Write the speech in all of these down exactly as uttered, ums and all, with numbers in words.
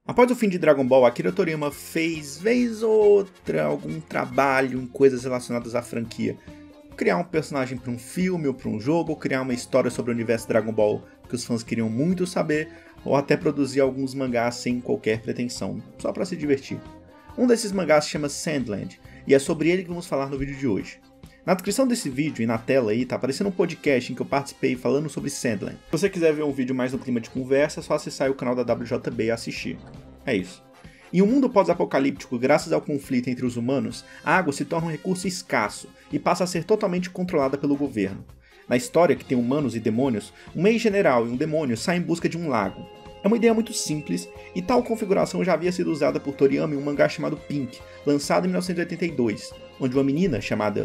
Após o fim de Dragon Ball, Akira Toriyama fez, vez ou outra, algum trabalho em coisas relacionadas à franquia. Criar um personagem para um filme ou para um jogo, ou criar uma história sobre o universo Dragon Ball que os fãs queriam muito saber, ou até produzir alguns mangás sem qualquer pretensão, só para se divertir. Um desses mangás se chama Sandland, e é sobre ele que vamos falar no vídeo de hoje. Na descrição desse vídeo e na tela aí tá aparecendo um podcast em que eu participei falando sobre Sandland. Se você quiser ver um vídeo mais no clima de conversa, é só acessar o canal da W J B e assistir. É isso. Em um mundo pós-apocalíptico, graças ao conflito entre os humanos, a água se torna um recurso escasso e passa a ser totalmente controlada pelo governo. Na história, que tem humanos e demônios, um ex-general e um demônio saem em busca de um lago. É uma ideia muito simples, e tal configuração já havia sido usada por Toriyama em um mangá chamado Pink, lançado em mil novecentos e oitenta e dois, onde uma menina chamada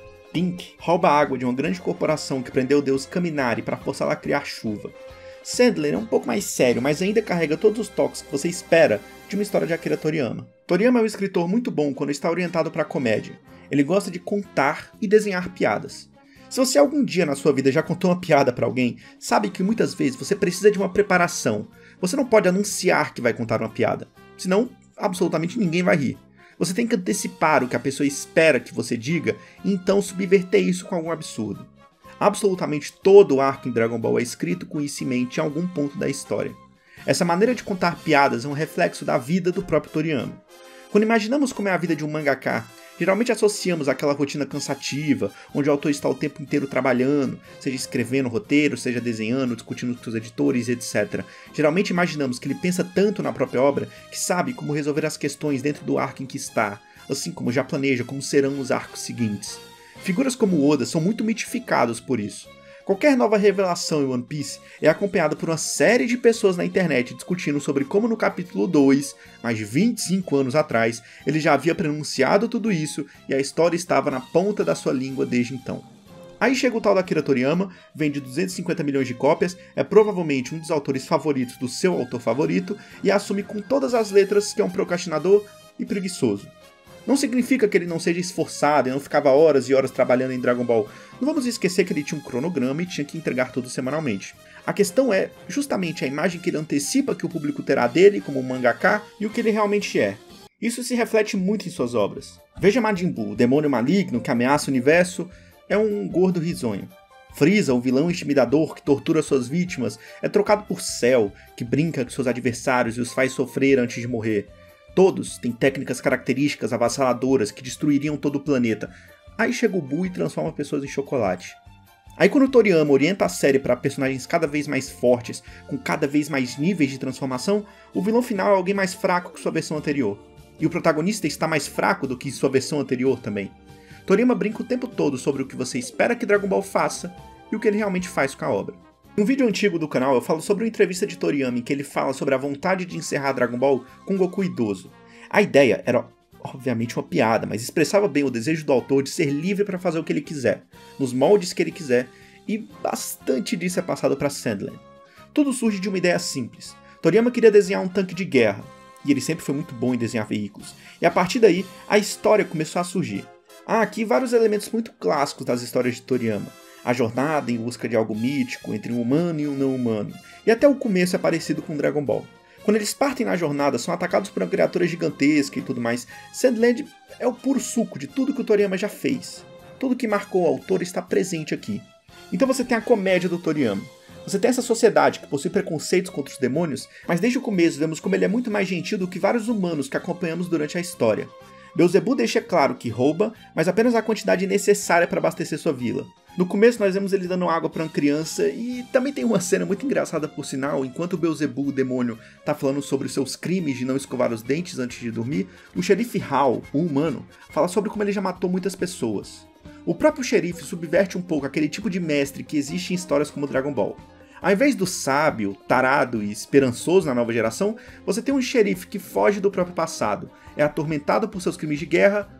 Pink rouba água de uma grande corporação que prendeu o deus Kaminari para forçá-la a criar chuva. Sandland é um pouco mais sério, mas ainda carrega todos os toques que você espera de uma história de Akira Toriyama. Toriyama é um escritor muito bom quando está orientado para a comédia. Ele gosta de contar e desenhar piadas. Se você algum dia na sua vida já contou uma piada para alguém, sabe que muitas vezes você precisa de uma preparação. Você não pode anunciar que vai contar uma piada, senão absolutamente ninguém vai rir. Você tem que antecipar o que a pessoa espera que você diga e então subverter isso com algum absurdo. Absolutamente todo o arco em Dragon Ball é escrito com isso em mente em algum ponto da história. Essa maneira de contar piadas é um reflexo da vida do próprio Toriyama. Quando imaginamos como é a vida de um mangaka, geralmente associamos àquela rotina cansativa, onde o autor está o tempo inteiro trabalhando, seja escrevendo roteiro, seja desenhando, discutindo com seus editores, etcétera. Geralmente imaginamos que ele pensa tanto na própria obra que sabe como resolver as questões dentro do arco em que está, assim como já planeja como serão os arcos seguintes. Figuras como Oda são muito mitificados por isso. Qualquer nova revelação em One Piece é acompanhada por uma série de pessoas na internet discutindo sobre como no capítulo dois, mais de vinte e cinco anos atrás, ele já havia pronunciado tudo isso e a história estava na ponta da sua língua desde então. Aí chega o tal da Akira Toriyama, vende duzentos e cinquenta milhões de cópias, é provavelmente um dos autores favoritos do seu autor favorito e assume com todas as letras que é um procrastinador e preguiçoso. Não significa que ele não seja esforçado e não ficava horas e horas trabalhando em Dragon Ball. Não vamos esquecer que ele tinha um cronograma e tinha que entregar tudo semanalmente. A questão é justamente a imagem que ele antecipa que o público terá dele como um mangaka e o que ele realmente é. Isso se reflete muito em suas obras. Veja Majin Buu, o demônio maligno que ameaça o universo, é um gordo risonho. Frieza, o vilão intimidador que tortura suas vítimas, é trocado por Cell, que brinca com seus adversários e os faz sofrer antes de morrer. Todos têm técnicas características avassaladoras que destruiriam todo o planeta. Aí chega o Buu e transforma pessoas em chocolate. Aí quando o Toriyama orienta a série para personagens cada vez mais fortes, com cada vez mais níveis de transformação, o vilão final é alguém mais fraco que sua versão anterior. E o protagonista está mais fraco do que sua versão anterior também. Toriyama brinca o tempo todo sobre o que você espera que Dragon Ball faça e o que ele realmente faz com a obra. Em um vídeo antigo do canal eu falo sobre uma entrevista de Toriyama em que ele fala sobre a vontade de encerrar Dragon Ball com Goku idoso. A ideia era obviamente uma piada, mas expressava bem o desejo do autor de ser livre para fazer o que ele quiser, nos moldes que ele quiser, e bastante disso é passado para Sandland. Tudo surge de uma ideia simples. Toriyama queria desenhar um tanque de guerra, e ele sempre foi muito bom em desenhar veículos, e a partir daí a história começou a surgir. Há aqui vários elementos muito clássicos das histórias de Toriyama. A jornada em busca de algo mítico entre um humano e um não humano, e até o começo é parecido com Dragon Ball. Quando eles partem na jornada, são atacados por uma criatura gigantesca e tudo mais. Sandland é o puro suco de tudo que o Toriyama já fez. Tudo que marcou o autor está presente aqui. Então você tem a comédia do Toriyama. Você tem essa sociedade que possui preconceitos contra os demônios, mas desde o começo vemos como ele é muito mais gentil do que vários humanos que acompanhamos durante a história. Beelzebub deixa claro que rouba, mas apenas a quantidade necessária para abastecer sua vila. No começo nós vemos ele dando água para uma criança e também tem uma cena muito engraçada por sinal, enquanto o Beelzebub, o demônio, tá falando sobre os seus crimes de não escovar os dentes antes de dormir, o xerife Hal, o humano, fala sobre como ele já matou muitas pessoas. O próprio xerife subverte um pouco aquele tipo de mestre que existe em histórias como Dragon Ball. Ao invés do sábio, tarado e esperançoso na nova geração, você tem um xerife que foge do próprio passado, é atormentado por seus crimes de guerra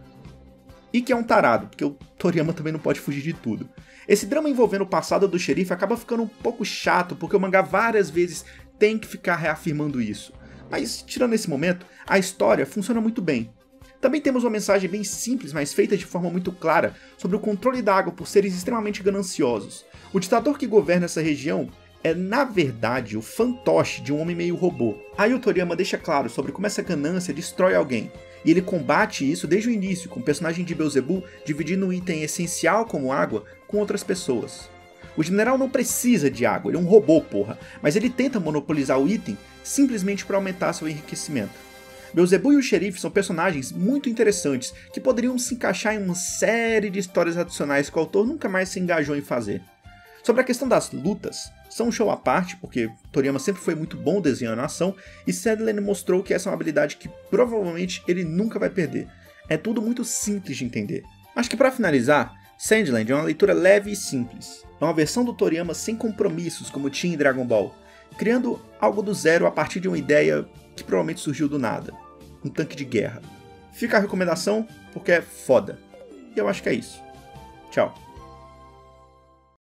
e que é um tarado, porque o Toriyama também não pode fugir de tudo. Esse drama envolvendo o passado do xerife acaba ficando um pouco chato, porque o mangá várias vezes tem que ficar reafirmando isso. Mas, tirando esse momento, a história funciona muito bem. Também temos uma mensagem bem simples, mas feita de forma muito clara, sobre o controle da água por seres extremamente gananciosos. O ditador que governa essa região é, na verdade, o fantoche de um homem meio robô. Aí o Toriyama deixa claro sobre como essa ganância destrói alguém, e ele combate isso desde o início, com o personagem de Beelzebub dividindo um item essencial como água com outras pessoas. O general não precisa de água, ele é um robô, porra, mas ele tenta monopolizar o item simplesmente para aumentar seu enriquecimento. Beelzebub e o xerife são personagens muito interessantes que poderiam se encaixar em uma série de histórias adicionais que o autor nunca mais se engajou em fazer. Sobre a questão das lutas, são um show à parte, porque Toriyama sempre foi muito bom desenhando a ação, e Sandland mostrou que essa é uma habilidade que provavelmente ele nunca vai perder. É tudo muito simples de entender. Acho que para finalizar, Sandland é uma leitura leve e simples. É uma versão do Toriyama sem compromissos, como tinha em Dragon Ball, criando algo do zero a partir de uma ideia que provavelmente surgiu do nada. Um tanque de guerra. Fica a recomendação, porque é foda. E eu acho que é isso. Tchau.